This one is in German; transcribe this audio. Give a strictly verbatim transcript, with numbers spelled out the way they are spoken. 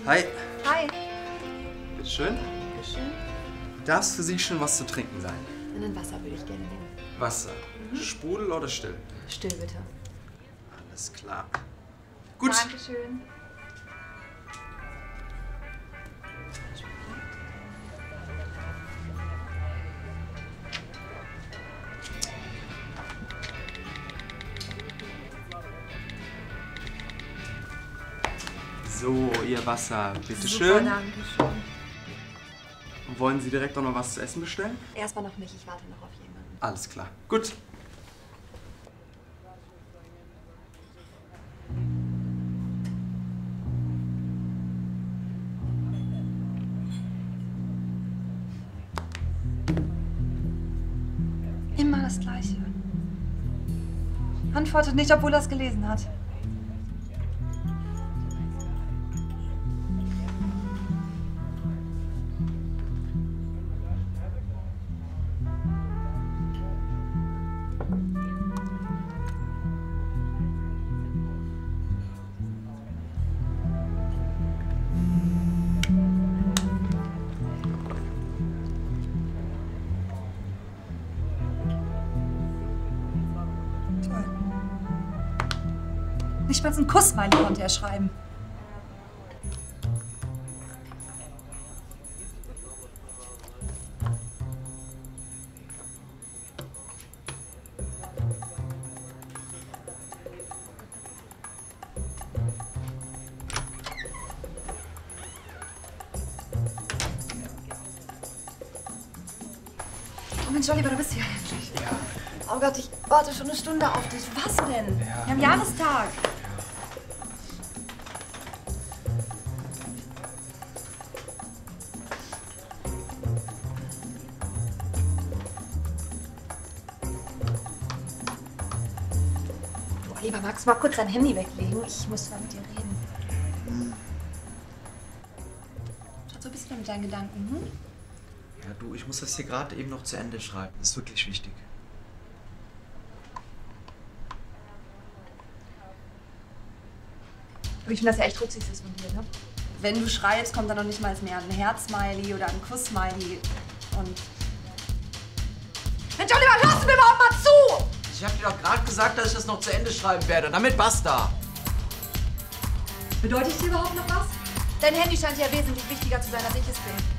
Hi. Hi. Bitte schön. Bitte schön. Darf es für Sie schon was zu trinken sein? Ein Wasser würde ich gerne nehmen. Wasser. Mhm. Sprudel oder still? Still, bitte. Alles klar. Gut. Dankeschön. So, Ihr Wasser. Bitte Super, schön. danke schön. Wollen Sie direkt auch noch was zu essen bestellen? Erstmal noch nicht, ich warte noch auf jemanden. Alles klar. Gut. Immer das Gleiche. Antwortet nicht, obwohl er es gelesen hat. Toll. Nicht mal einen Kuss-Smiley konnte er schreiben. Oh Mensch, Oliver, du bist hier endlich. Ja. Oh Gott, ich warte schon eine Stunde auf dich. Was denn? Ja. Wir haben Jahrestag. Du, Oliver, magst du mal kurz dein Handy weglegen? Ich muss mal mit dir reden. Schatz, so bist du denn mit deinen Gedanken, hm? Ja, du, ich muss das hier gerade eben noch zu Ende schreiben. Das ist wirklich wichtig. Aber ich finde das ja echt rücksichtslos von dir, ne? Wenn du schreibst, kommt dann noch nicht mal mehr ein Herz-Smiley oder ein Kuss-Smiley. Und... Mensch, Oliver, hörst du mir überhaupt mal zu? Ich hab dir doch gerade gesagt, dass ich das noch zu Ende schreiben werde. Damit basta. Bedeutet dir überhaupt noch was? Dein Handy scheint ja wesentlich wichtiger zu sein, als ich es bin.